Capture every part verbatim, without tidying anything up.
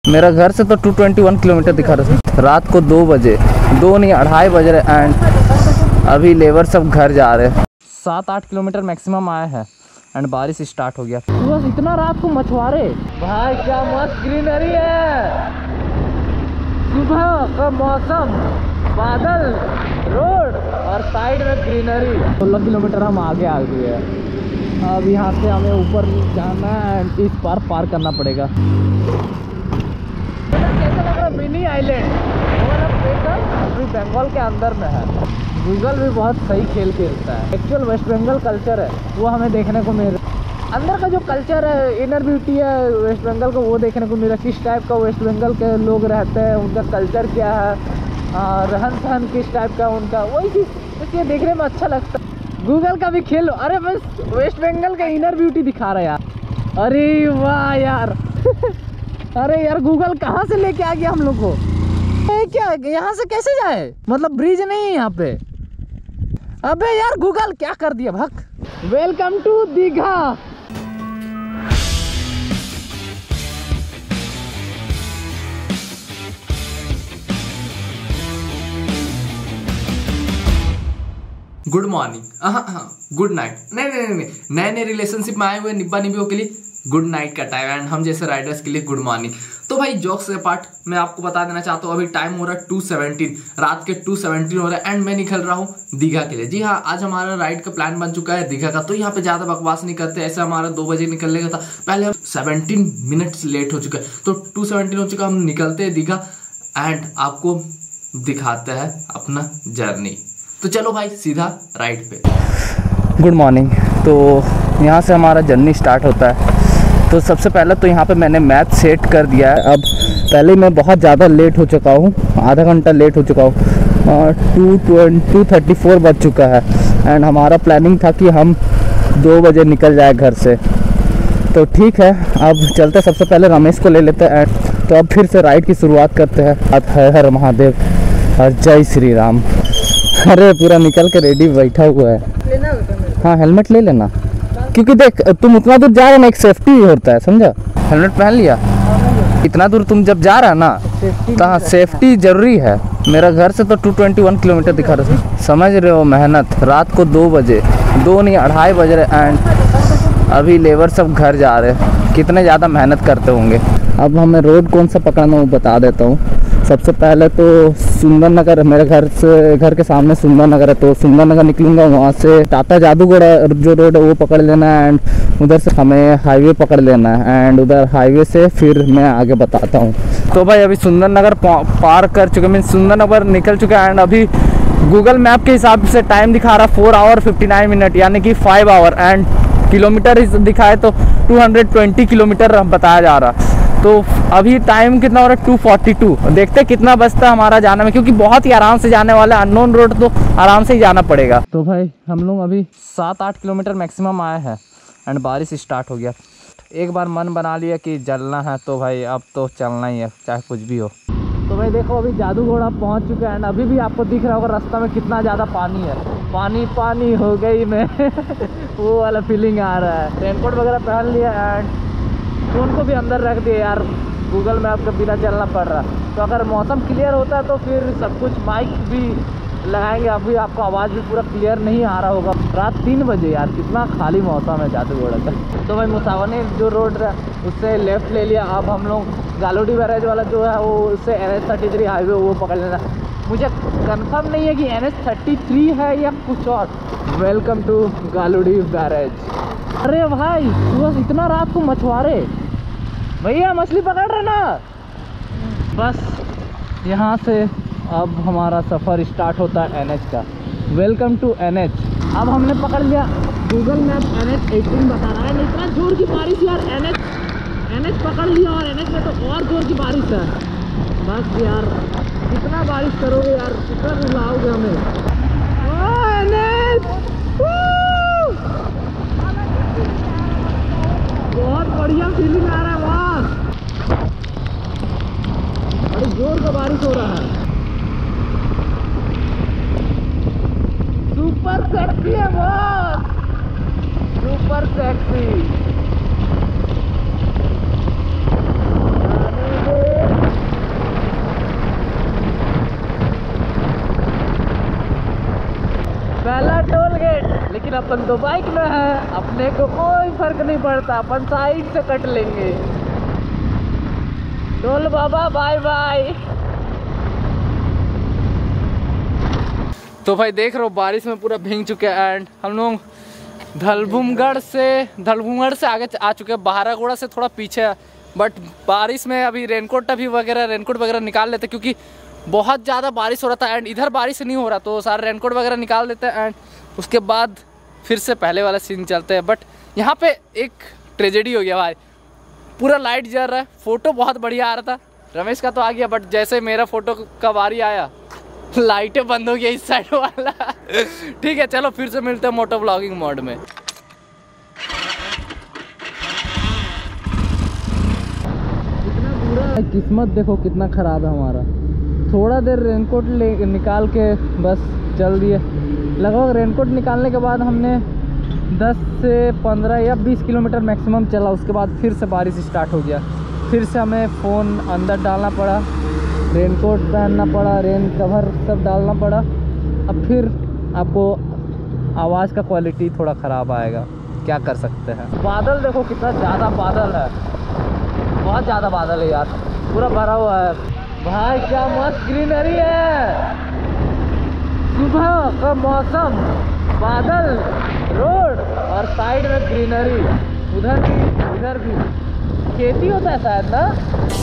मेरा घर से तो टू ट्वेंटी वन किलोमीटर दिखा रहा था। रात को दो बजे दो नहीं अढ़ाई बज रहे एंड अभी लेबर सब घर जा रहे हैं। सात आठ किलोमीटर मैक्सिमम आया है एंड बारिश स्टार्ट हो गया। बस इतना रात को मछुआरे भाई, क्या मस्त ग्रीनरी है। सुबह का मौसम, बादल, रोड और साइड में ग्रीनरी। सोलह किलोमीटर हम आगे आ गए हैं। अब यहाँ से हमें ऊपर जाना है, इस पार पार करना पड़ेगा। कैसा लग रहा है मिनी आइलैंड, अभी बंगाल के अंदर में है। गूगल भी बहुत सही खेल खेलता है। एक्चुअल वेस्ट बंगाल कल्चर है वो हमें देखने को मिल रहा है। अंदर का जो कल्चर है, इनर ब्यूटी है वेस्ट बंगाल का, वो देखने को मिल रहा है। किस टाइप का वेस्ट बंगाल के लोग रहते हैं, उनका कल्चर क्या है, रहन सहन किस टाइप का उनका, वही चीज़ इसलिए देखने में अच्छा लगता है। गूगल का भी खेल। अरे बस वेस्ट बंगाल का इनर ब्यूटी दिखा रहा है यार। अरे वाह यार अरे यार गूगल कहाँ से लेके आ गया हम लोग को। क्या यहाँ से कैसे जाए, मतलब ब्रिज नहीं है यहाँ पे। अबे यार गूगल क्या कर दिया भक। Welcome to Digha. Good morning, हाँ गुड नाइट नहीं नहीं नहीं नए नए रिलेशनशिप में आए हुए निब्बा निब्बियों के लिए गुड नाइट का टाइम एंड हम जैसे राइडर्स के लिए गुड मॉर्निंग। तो भाई जोक्स से पार्ट मैं आपको बता देना चाहता हूँ, अभी टाइम हो रहा है टू सेवनटीन, रात के टू सेवनटीन हो रहा है एंड मैं निकल रहा हूँ दीघा के लिए। जी हाँ, आज हमारा राइड का प्लान बन चुका है दीघा का। तो यहाँ पे ज्यादा बकवास नहीं करते, ऐसा हमारा दो बजे निकलने का था, पहले हम सेवनटीन मिनट्स लेट हो चुका है। तो टू सेवनटीन हो चुका, हम निकलते हैं दीघा एंड आपको दिखाते हैं अपना जर्नी। तो चलो भाई सीधा राइड पे। Good morning. तो यहाँ से हमारा जर्नी स्टार्ट होता है। तो सबसे पहले तो यहाँ पे मैंने मैप सेट कर दिया है। अब पहले मैं बहुत ज़्यादा लेट हो चुका हूँ, आधा घंटा लेट हो चुका हूँ। Two twenty two thirty four बज चुका है एंड हमारा प्लानिंग था कि हम दो बजे निकल जाए घर से। तो ठीक है, अब चलते सबसे पहले रमेश को ले लेते हैं। तो अब फिर से राइड की शुरुआत करते हैं। हर हर महादेव, हर जय श्री राम। अरे पूरा निकल के रेडी बैठा हुआ है। हाँ हेलमेट ले लेना, क्योंकि देख तुम उतना दूर जा रहे ना, एक सेफ्टी होता है, समझा। हेलमेट पहन लिया। इतना दूर तुम जब जा रहा है ना, तो हाँ सेफ्टी जरूरी है। मेरा घर से तो टू ट्वेंटी वन किलोमीटर दिखा रहा है, समझ रहे हो। मेहनत, रात को दो बजे दो नहीं अढ़ाई बज रहे एंड अभी लेबर सब घर जा रहे हैं। कितने ज़्यादा मेहनत करते होंगे। अब हमें रोड कौन सा पकड़ना वो बता देता हूँ। सबसे पहले तो सुंदर नगर, मेरे घर से घर के सामने सुंदर नगर है, तो सुंदर नगर निकलूंगा, वहाँ से टाटा जादूगढ़ जो रोड है वो पकड़ लेना है एंड उधर से हमें हाईवे पकड़ लेना है एंड उधर हाईवे से फिर मैं आगे बताता हूँ। तो भाई अभी सुंदर नगर पार कर चुके, मीन सुंदर नगर निकल चुके हैं एंड अभी गूगल मैप के हिसाब से टाइम दिखा रहा four hour fifty nine minute यानी कि फाइव आवर एंड किलोमीटर दिखाए तो टू हंड्रेड ट्वेंटी किलोमीटर बताया जा रहा। तो अभी टाइम कितना हो रहा है, टू फोर्टी टू। देखते कितना बचता है हमारा जाने में, क्योंकि बहुत ही आराम से जाने वाला है। अननोन रोड तो आराम से ही जाना पड़ेगा। तो भाई हम लोग अभी सात आठ किलोमीटर मैक्सिमम आए हैं एंड बारिश स्टार्ट हो गया। एक बार मन बना लिया कि चलना है तो भाई अब तो चलना ही है, चाहे कुछ भी हो। तो भाई देखो अभी जादूगढ़ पहुँच चुके हैं एंड अभी भी आपको दिख रहा होगा रास्ता में कितना ज़्यादा पानी है। पानी पानी हो गई मैं वो वाला फीलिंग आ रहा है। रेनकोट वगैरह पहन लिया एंड फ़ोन को भी अंदर रख दिया यार, गूगल मैप के बिना चलना पड़ रहा। तो अगर मौसम क्लियर होता है तो फिर सब कुछ माइक भी लगाएंगे, अभी आपको आवाज़ भी पूरा क्लियर नहीं आ रहा होगा। रात तीन बजे यार, कितना खाली मौसम है जादूगढ़ का। तो भाई मुसावनी जो रोड है उससे लेफ़्ट ले लिया। अब हम लोग गालोडी बैरेज वाला जो है वो उससे N H thirty three highway वो पकड़ लेना। मुझे कंफर्म नहीं है कि एन एच थर्टी थ्री है या कुछ और। Welcome to Galodi barrage. अरे भाई बस इतना रात को मछुआरे भैया मछली पकड़ रहे ना। बस यहाँ से अब हमारा सफ़र स्टार्ट होता है एन एच का। Welcome to N H. अब हमने पकड़ लिया, Google map N H eighteen बता रहा है। इतना जोर की बारिश यार, एन एच एन एच पकड़ लिया और एन एच में तो और जोर की बारिश है। बस यार कितना बारिश करोगे यार, कितना रुलाओगे हमें। एन एच बहुत बढ़िया फीलिंग आ रहा है वहाँ। बड़ी जोर का बारिश हो रहा है। सुपर सेक्सी है बॉस, सुपर सेक्सी। अपन तो बाइक में है, अपने को कोई फर्क नहीं पड़ता, अपन साइड से कट लेंगे। टोल बाबा बाय बाय। तो भाई देख रहे हो बारिश में पूरा भीग चुके हैं एंड हम लोग धलभूमगढ़ से धलभूमगढ़ से आगे आ चुके हैं, बहारागोड़ा से थोड़ा पीछे है। बट बारिश में अभी रेनकोट अभी वगैरह रेनकोट वगैरह निकाल लेते क्योंकि बहुत ज़्यादा बारिश हो रहा था एंड इधर बारिश नहीं हो रहा, तो सारे रेनकोट वगैरह निकाल देते हैं एंड उसके बाद फिर से पहले वाला सीन चलते हैं। बट यहाँ पे एक ट्रेजेडी हो गया भाई, पूरा लाइट जल रहा है। फ़ोटो बहुत बढ़िया आ रहा था, रमेश का तो आ गया, बट जैसे मेरा फ़ोटो का बारी आया लाइटें बंद हो गई इस साइड वाला। ठीक है चलो फिर से मिलते हैं मोटो ब्लॉगिंग मोड में। कितना बुरा किस्मत देखो कितना ख़राब है हमारा। थोड़ा देर रेनकोट ले निकाल के बस चल दिए। लगभग रेनकोट निकालने के बाद हमने दस से पंद्रह या बीस किलोमीटर मैक्सिमम चला, उसके बाद फिर से बारिश स्टार्ट हो गया। फिर से हमें फ़ोन अंदर डालना पड़ा, रेनकोट पहनना पड़ा, रेन कवर सब डालना पड़ा। अब फिर आपको आवाज़ का क्वालिटी थोड़ा ख़राब आएगा, क्या कर सकते हैं। बादल देखो कितना ज़्यादा बादल है, बहुत ज़्यादा बादल है यार, पूरा भरा हुआ है भाई। क्या मस्त ग्रीनरी है, सुबह का मौसम, बादल, रोड और साइड में ग्रीनरी, उधर भी इधर भी खेती होता है शायद ना।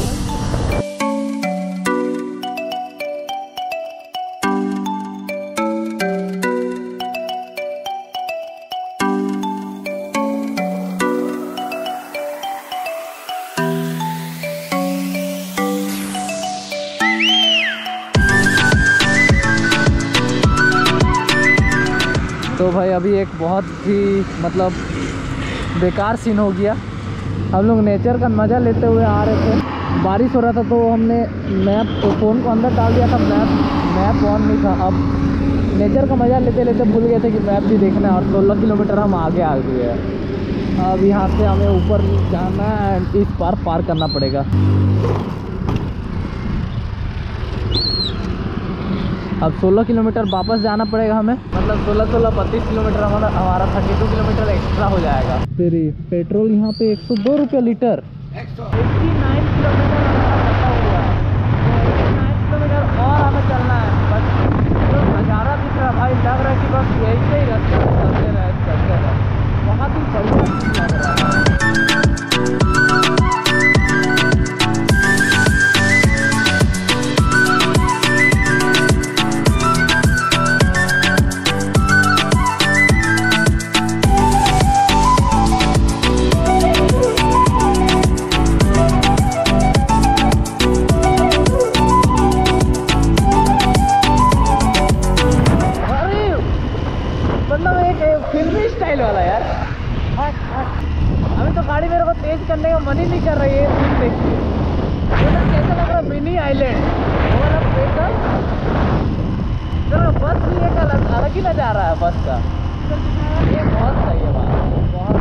तो भाई अभी एक बहुत ही मतलब बेकार सीन हो गया। हम लोग नेचर का मज़ा लेते हुए आ रहे थे, बारिश हो रहा था तो हमने मैप तो फ़ोन को अंदर डाल दिया था, मैप मैप ऑन नहीं था। अब नेचर का मज़ा लेते लेते भूल गए थे कि मैप भी देखना है और सोलह किलोमीटर हम आगे आ गए हैं। अब यहाँ से हमें ऊपर जाना है, इस पार पार करना पड़ेगा। अब सोलह किलोमीटर वापस जाना पड़ेगा हमें, मतलब सोलह सोलह बत्तीस किलोमीटर हमारा हमारा थर्टी टू किलोमीटर एक्स्ट्रा हो जाएगा। फिर पेट्रोल यहाँ पे एक सौ दो रुपये लीटर, एट्टी नाइन किलोमीटर हमारा हुआ है, नाइन किलोमीटर और हमें चलना है। बस तो नज़ारा दिख रहा भाई, लग रहा है कि बस यही से ही रास्ते में चलते रहे चलते रहे, बहुत ही बढ़िया लग रहा है। गाड़ी मेरे को तेज करने का मन ही नहीं कर रही है, सीन देखिए तो कैसा लग रहा है, मिनी आइलैंड वो वाला स्पेशल। चलो बस भी एक अलग अलग ही नज़ारा है बस का, ये बहुत सही है बात, बहुत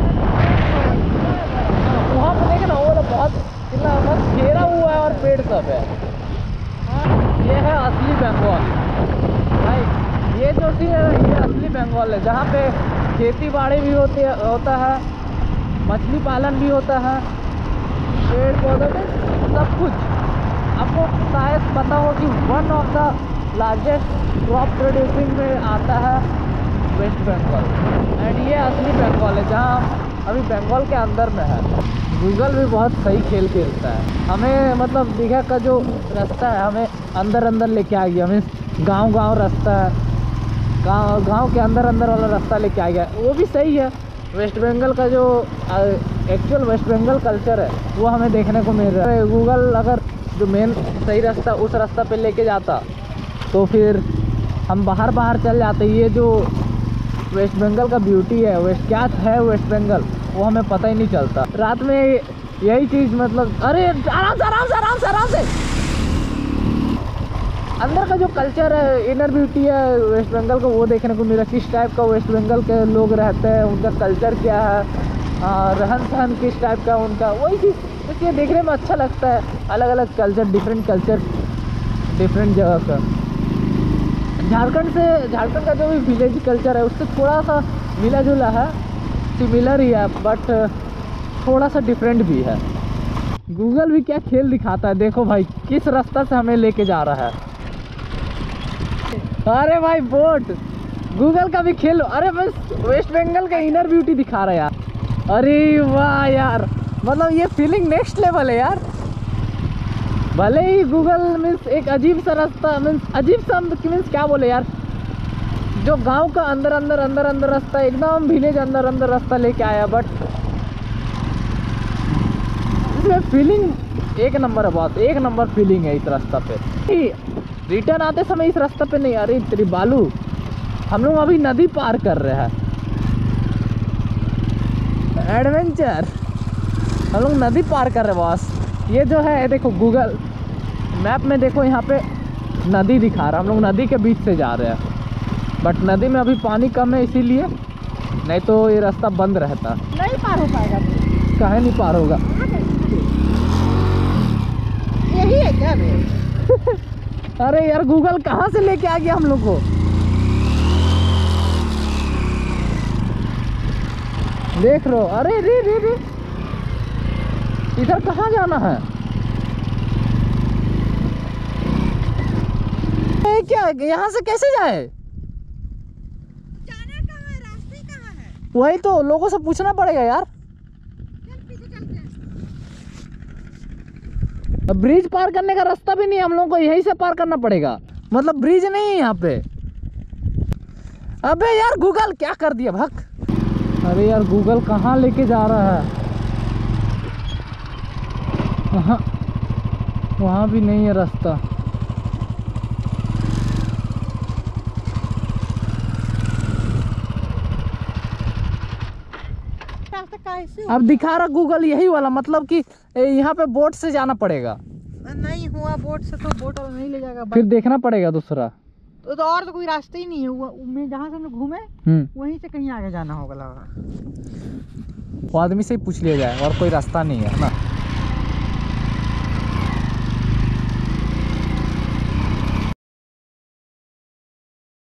वहाँ पर देखे ना वो वाला बहुत कितना मस्त घेरा हुआ है और पेड़ सब है। ये है असली बंगाल भाई, ये जो सी है ये असली बंगाल है, जहाँ पे खेती बाड़ी भी होती है होता है, मछली पालन भी होता है, पेड़ पौधे में सब कुछ। आपको शायद पता हो कि one of the largest crop producing में आता है वेस्ट बंगाल एंड ये असली बंगाल है, जहाँ अभी बंगाल के अंदर में है। गूगल भी बहुत सही खेल खेलता है, हमें मतलब दीघा का जो रास्ता है हमें अंदर अंदर लेके आ गया, हमें गांव गांव रास्ता है, गांव गांव के अंदर अंदर वाला रास्ता लेके आ गया, वो भी सही है। वेस्ट बंगाल का जो एक्चुअल वेस्ट बंगाल कल्चर है वो हमें देखने को मिल रहा है। गूगल अगर जो मेन सही रास्ता उस रास्ता पे लेके जाता तो फिर हम बाहर बाहर चल जाते। ये जो वेस्ट बंगाल का ब्यूटी है, वेस्ट क्या है वेस्ट बंगाल, वो हमें पता ही नहीं चलता। रात में यही चीज़ मतलब, अरे आराम से आराम से आराम से आराम से अंदर का जो कल्चर है, इनर ब्यूटी है वेस्ट बंगाल को, वो देखने को मिला। किस टाइप का वेस्ट बंगाल के लोग रहते हैं, उनका कल्चर क्या है, रहन सहन किस टाइप का उनका, वही चीज़ इसलिए देखने में अच्छा लगता है। अलग अलग कल्चर, डिफरेंट कल्चर डिफरेंट जगह का। झारखंड से झारखंड का जो भी विलेज कल्चर है उससे थोड़ा सा मिला जुला है, सिमिलर ही है, बट थोड़ा सा डिफरेंट भी है। गूगल भी क्या खेल दिखाता है, देखो भाई किस रास्ता से हमें लेके जा रहा है। अरे भाई बोट, गूगल का भी खेल। अरे बस वेस्ट बंगाल का इनर ब्यूटी दिखा रहा है यार। अरे वाह यार, मतलब ये फीलिंग नेक्स्ट लेवल है यार। भले ही गूगल मीन्स एक अजीब सा रास्ता, मीन्स अजीब सा मीन्स क्या बोले यार, जो गांव का अंदर अंदर अंदर अंदर रास्ता, एकदम विलेज अंदर अंदर रास्ता लेके आया, बट इसमें फीलिंग एक नंबर है, बहुत एक नंबर फीलिंग है इस रास्ता पे। रिटर्न आते समय इस रास्ते पे नहीं, अरे तेरी बालू, हम लोग अभी नदी पार कर रहे हैं, एडवेंचर, हम लोग नदी पार कर रहे हैं बॉस। ये जो है देखो गूगल मैप में देखो, यहाँ पे नदी दिखा रहा है, हम लोग नदी के बीच से जा रहे हैं, बट नदी में अभी पानी कम है इसीलिए, नहीं तो ये रास्ता बंद रहता। नहीं पार हो पाएगा। काहे नहीं पार होगा? यही है क्या? अरे यार गूगल कहाँ से लेके आ गया हम लोग को? देख लो, अरे रे रे रे, इधर कहाँ जाना है? ए, क्या यहाँ से कैसे जाए? जाना कहाँ है? रास्ते कहाँ है? वही तो लोगों से पूछना पड़ेगा यार। चल पीछे चलते हैं। अब ब्रिज पार करने का रास्ता भी नहीं, हम लोगों को यहीं से पार करना पड़ेगा, मतलब ब्रिज नहीं है यहाँ पे। अबे यार गूगल क्या कर दिया भक। अरे यार गूगल कहाँ लेके जा रहा है? वहाँ वहाँ भी नहीं है रास्ता। रास्ता कैसे? अब दिखा रहा गूगल यही वाला, मतलब कि यहाँ पे बोट से जाना पड़ेगा। नहीं हुआ बोट से तो बोट वाला नहीं ले जाएगा, फिर देखना पड़ेगा दूसरा। तो, तो और तो कोई रास्ता ही नहीं है। वो मैं जहाँ से हम लोग घूमे हम्म वहीं से कहीं आगे जाना होगा लगा। वो आदमी से ही पूछ लिया जाए, और कोई रास्ता नहीं है ना।